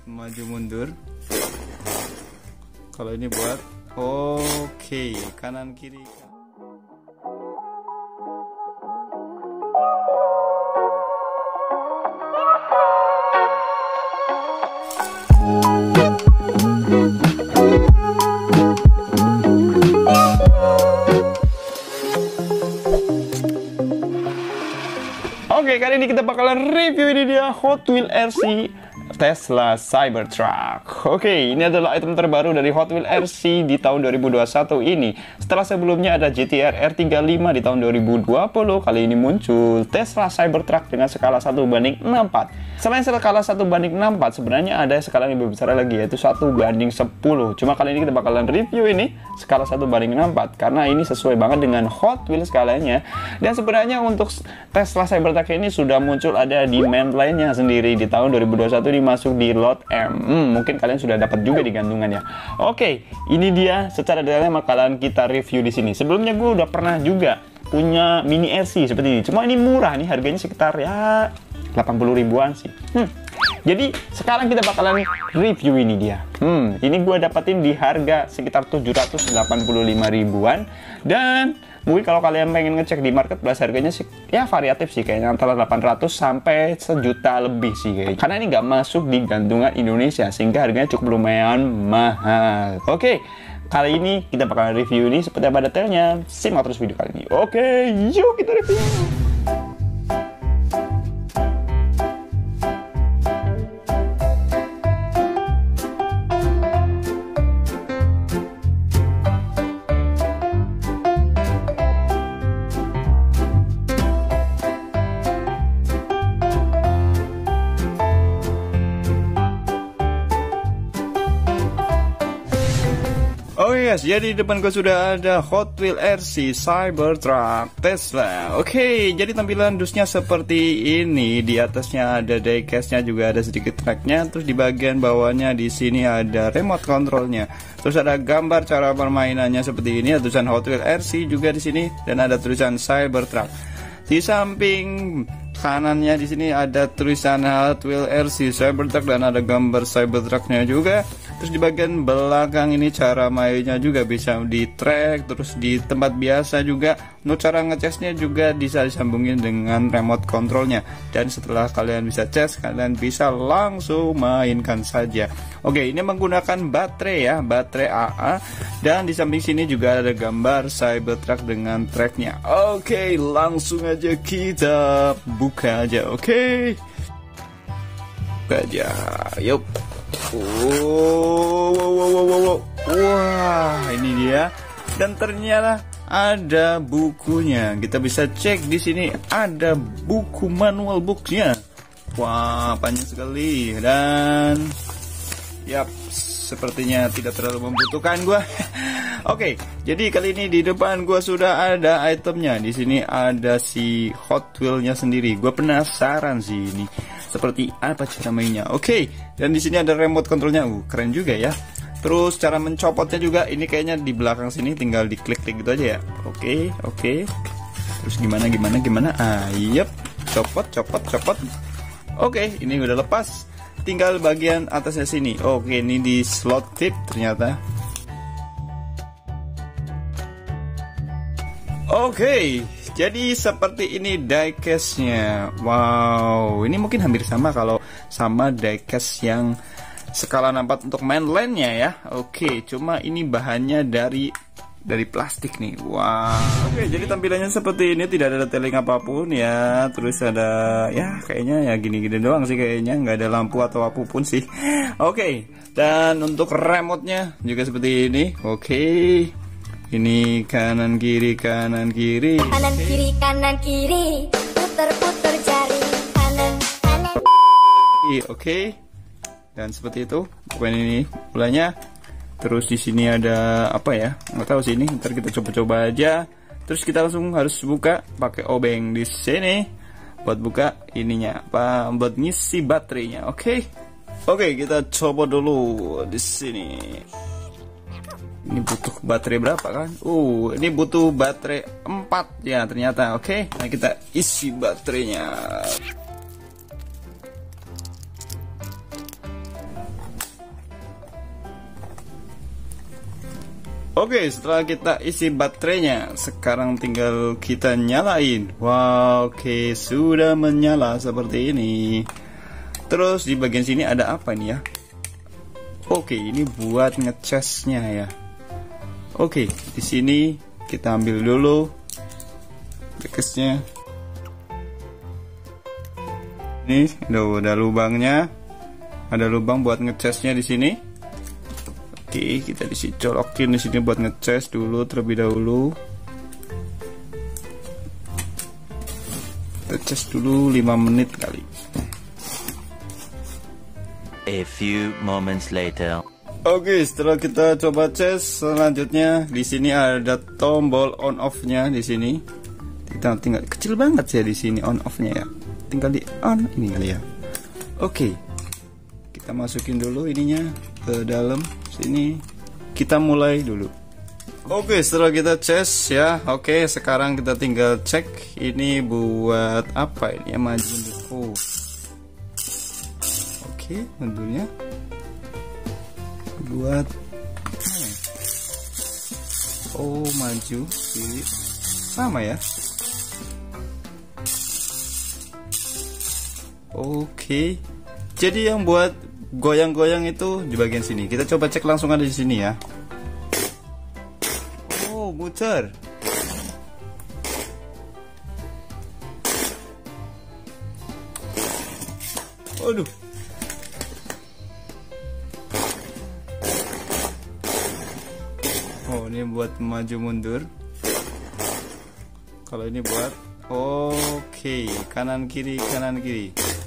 maju mundur. Kalau ini buat oke, kanan kiri. Oke, kali ini kita bakalan review ini dia Hot Wheels RC Tesla Cybertruck. Oke, ini adalah item terbaru dari Hot Wheels RC di tahun 2021 ini. Setelah sebelumnya ada GTR R35 di tahun 2020, kali ini muncul Tesla Cybertruck dengan skala 1:64. Selain skala 1:64, sebenarnya ada skala yang lebih besar lagi, yaitu 1:10. Cuma kali ini kita bakalan review ini skala 1:64 karena ini sesuai banget dengan Hot Wheels skalanya. Dan sebenarnya untuk Tesla Cybertruck ini sudah muncul ada di mainline-nya sendiri di tahun 2021 dimasuk di lot M. Mungkin kalian sudah dapat juga di gantungannya. Oke, ini dia secara detailnya bakalan kita review di sini. Sebelumnya gue udah pernah juga punya mini RC seperti ini. Cuma ini murah nih, harganya sekitar ya 80 ribuan sih. Jadi sekarang kita bakalan review ini dia. Ini gue dapetin di harga sekitar 785 ribuan. Dan mungkin kalau kalian pengen ngecek di marketplace harganya sih ya variatif sih, kayaknya antara 800 sampai sejuta lebih sih kayaknya. Karena ini nggak masuk di gantungan Indonesia sehingga harganya cukup lumayan mahal. Oke, kali ini kita bakalan review ini seperti apa detailnya. Simak terus video kali ini. Oke, yuk kita review. Oh yes, jadi di depan gue sudah ada Hot Wheels RC Cybertruck Tesla. Oke, jadi tampilan dusnya seperti ini. Di atasnya ada diecast-nya, juga ada sedikit tracknya. Terus di bagian bawahnya di sini ada remote controlnya. Terus ada gambar cara permainannya seperti ini. Ada tulisan Hot Wheels RC juga di sini dan ada tulisan Cybertruck. Di samping kanannya di sini ada tulisan Hot Wheels RC Cybertruck dan ada gambar Cybertrucknya juga. Terus di bagian belakang ini cara mainnya juga bisa di track, terus di tempat biasa juga. Untuk cara ngecasnya juga bisa disambungin dengan remote controlnya. Dan setelah kalian bisa cas, kalian bisa langsung mainkan saja. Oke, ini menggunakan baterai ya, baterai AA. Dan di samping sini juga ada gambar Cybertruck dengan tracknya. Oke, langsung aja kita buka aja. Oke, buka aja, yuk. Wah, ini dia. Dan ternyata ada bukunya. Kita bisa cek di sini ada buku manual booknya. Wah, panjang sekali. Dan yap, sepertinya tidak terlalu membutuhkan gua. Oke, jadi kali ini di depan gua sudah ada itemnya. Di sini ada si Hot Wheels-nya sendiri. Gua penasaran sih ini seperti apa cara mainnya. Oke, dan di sini ada remote controlnya. Keren juga ya. Terus cara mencopotnya juga ini kayaknya di belakang sini tinggal diklik-klik gitu aja ya. Oke. Terus gimana? Yep, copot. Oke, ini udah lepas. Tinggal bagian atasnya sini. Oke, ini di slot tip ternyata. Oke, jadi seperti ini diecast-nya. Wow, ini mungkin hampir sama kalau sama diecast yang skala 64 untuk mainline-nya ya. Oke, cuma ini bahannya dari plastik nih. Wow. Oke, jadi tampilannya seperti ini, tidak ada detailing apapun ya. Terus ada ya kayaknya ya gini-gini doang sih kayaknya, nggak ada lampu atau apapun sih. Oke, dan untuk remote-nya juga seperti ini. Oke. Ini kanan kiri. Kanan kiri, puter jari kanan. Oke. Dan seperti itu bukan ini mulanya. Terus di sini ada apa ya? Nggak tahu sih ini. Ntar kita coba-coba aja. Terus kita langsung harus buka pakai obeng di sini buat buka ininya, apa buat ngisi baterainya. Oke, kita coba dulu di sini. Ini butuh baterai berapa kan? Ini butuh baterai 4 ya ternyata. Oke, nah kita isi baterainya. Oke, setelah kita isi baterainya, sekarang tinggal kita nyalain. Wow, oke, sudah menyala seperti ini. Terus di bagian sini ada apa nih ya? Oke, ini buat ngecasnya ya. Oke, di sini kita ambil dulu bekasnya. Ini ada lubangnya. Ada lubang buat ngecasnya di sini. Oke, kita colokin di sini buat ngecas dulu terlebih dahulu. Kita cas dulu 5 menit kali. A few moments later. Oke, setelah kita coba cas, selanjutnya di sini ada tombol on off-nya di sini. Kita tinggal kecil banget ya di sini on off-nya ya. Tinggal di on ini kali ya. Oke. Kita masukin dulu ininya ke dalam sini. Kita mulai dulu. Oke, setelah kita cas ya. Oke, sekarang kita tinggal cek ini buat apa ini ya, maju mundur. Oh. Oke, mundurnya buat oh maju kiri sama ya. Oke, jadi yang buat goyang-goyang itu di bagian sini. Kita coba cek langsung ada di sini ya. Oh, muter. Waduh. Oh, ini buat maju mundur. Kalau ini buat oke, kanan kiri kanan kiri.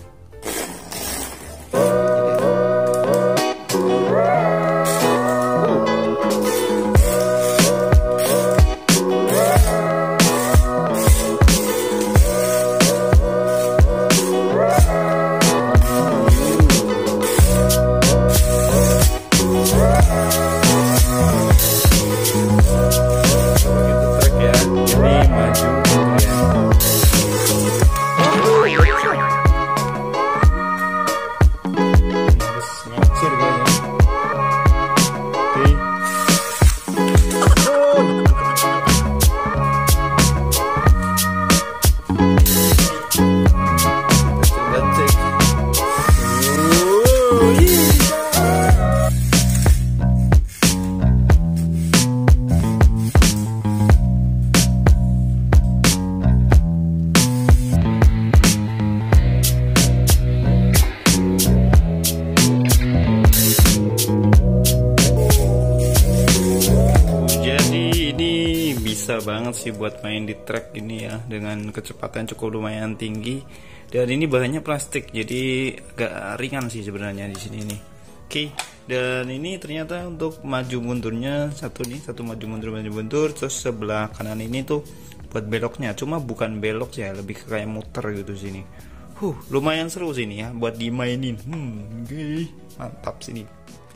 Bisa banget sih buat main di track ini ya, dengan kecepatan cukup lumayan tinggi, dan ini bahannya plastik jadi agak ringan sih sebenarnya di sini nih. Oke, dan ini ternyata untuk maju mundurnya satu maju mundur, terus sebelah kanan ini tuh buat beloknya, cuma bukan belok ya, lebih ke kayak muter gitu sini. Lumayan seru sini ya buat dimainin. Mantap sini.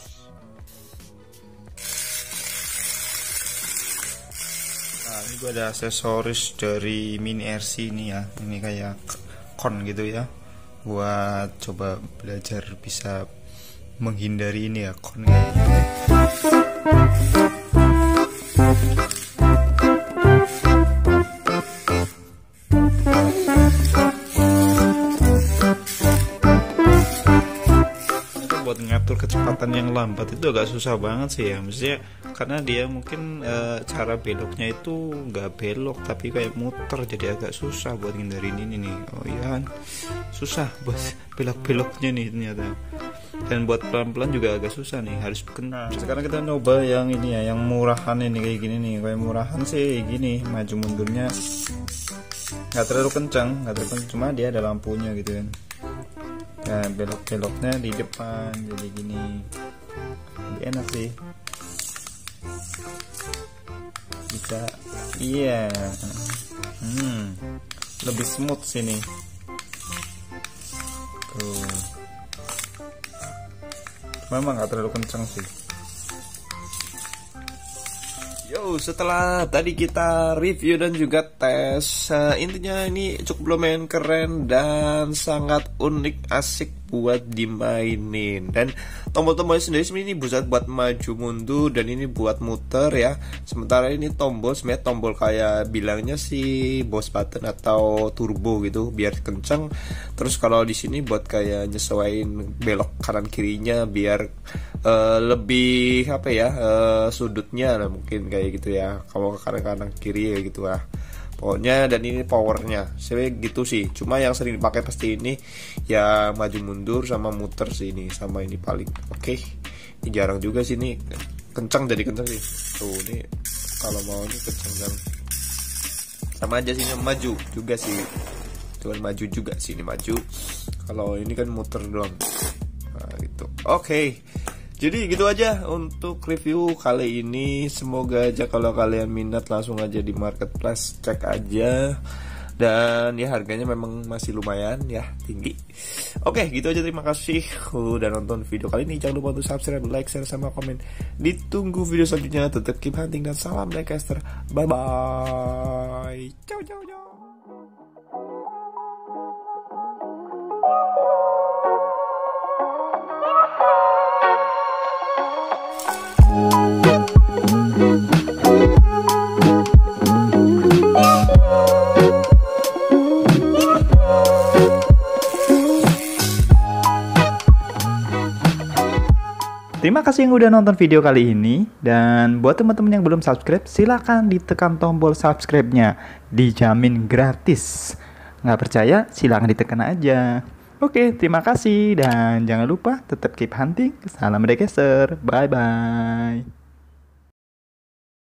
Ini gue ada aksesoris dari Mini RC ini ya, ini kayak kon gitu ya, buat coba belajar bisa menghindari ini ya, kon kayak gitu. Buat ngatur kecepatan yang lambat itu agak susah banget sih ya, maksudnya karena dia mungkin cara beloknya itu nggak belok tapi kayak muter, jadi agak susah buat ngindarin ini nih. Oh iya kan, susah buat belok-beloknya nih ternyata, dan buat pelan-pelan juga agak susah nih, harus kena. Sekarang kita coba yang ini ya, yang murahan ini kayak gini nih. Kayak murahan sih gini, maju mundurnya nggak terlalu kencang, cuma dia ada lampunya gitu kan. Nah, belok-beloknya di depan jadi gini, lebih enak sih, bisa iya, lebih smooth sini tuh, memang nggak terlalu kencang sih. Yo, setelah tadi kita review dan juga tes, intinya ini cukup lumayan keren dan sangat unik, asik buat dimainin. Dan tombol-tombolnya sendiri sebenarnya ini buat maju mundur, dan ini buat muter ya. Sementara ini tombol sebenarnya tombol kayak bilangnya sih boss button atau turbo gitu biar kenceng. Terus kalau di sini buat kayak nyesuaiin belok kanan kirinya biar lebih apa ya, sudutnya lah mungkin kayak gitu ya. Kalau ke kanan kiri ya gitu lah. Pokoknya, dan ini powernya sebenarnya gitu sih. Cuma yang sering dipakai pasti ini ya maju mundur sama muter sih, ini sama ini paling. Oke. Ini jarang juga sih, ini kencang, jadi kencang sih. Tuh ini kalau mau ini kencang dan sama aja sih, ini maju juga sih. Cuman maju juga sih, ini maju. Kalau ini kan muter doang. Nah, gitu. Oke. Jadi gitu aja untuk review kali ini. Semoga aja kalau kalian minat langsung aja di marketplace, cek aja. Dan ya harganya memang masih lumayan ya, tinggi. Oke, gitu aja, terima kasih udah nonton video kali ini. Jangan lupa untuk subscribe, like, share, sama komen. Ditunggu video selanjutnya. Tetap keep hunting dan salam Diecast. Bye bye. Ciao ciao ciao. Terima kasih yang udah nonton video kali ini. Dan buat teman-teman yang belum subscribe, silahkan ditekan tombol subscribe-nya. Dijamin gratis. Nggak percaya, silahkan ditekan aja. Oke, terima kasih. Dan jangan lupa tetap keep hunting. Salam Diecast. Bye-bye.